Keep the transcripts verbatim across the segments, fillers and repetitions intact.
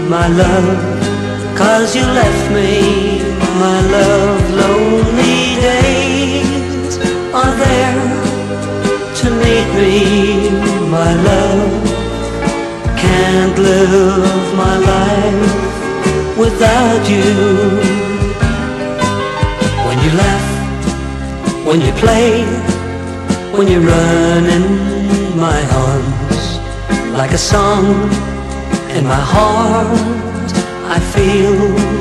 my love, 'cause you left me, my love. Lonely days are there to meet me, my love. Can't live my life without you. When you laugh, when you play, when you run in my arms, like a song in my heart I feel.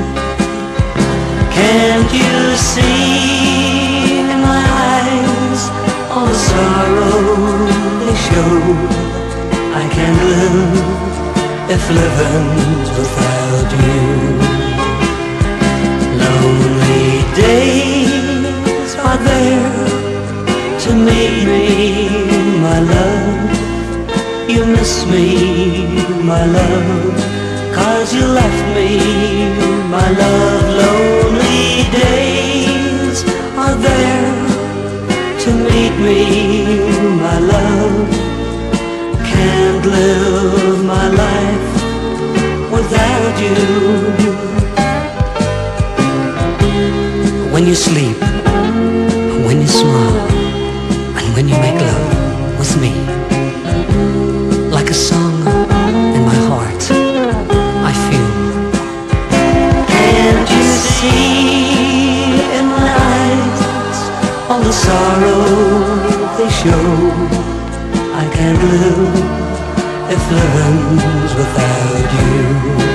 Can't you see in my eyes all the sorrow they show? I can't live if living's without you. Lonely days are there to meet me, my love. You miss me, my love, 'cause you left me, my love. Lonely days are there to meet me, my love. Can't live my life without you. When you sleep, when you smile, and when you make love with me, like a song in my heart I feel. Can't you see in my eyes all the sorrow they show? I can't live if living's without you.